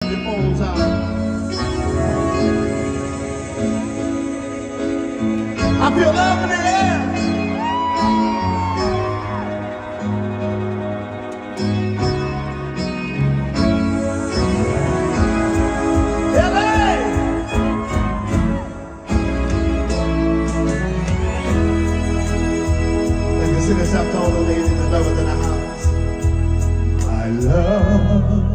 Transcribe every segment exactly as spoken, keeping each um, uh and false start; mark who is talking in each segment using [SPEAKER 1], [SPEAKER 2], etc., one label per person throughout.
[SPEAKER 1] your phones out. I feel love in the air. This up to all the ladies and lovers in the house. My love,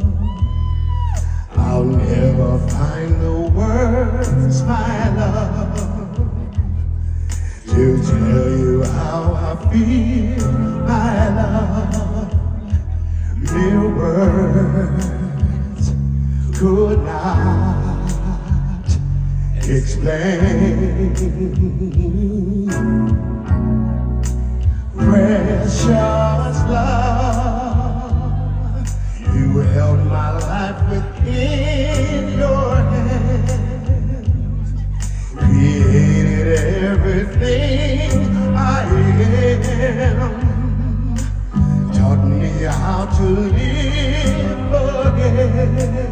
[SPEAKER 1] I'll never find the words, my love, to tell you how I feel, my love. Mere words could not explain. Precious love, you held my life within your hands, created everything I am, taught me how to live again.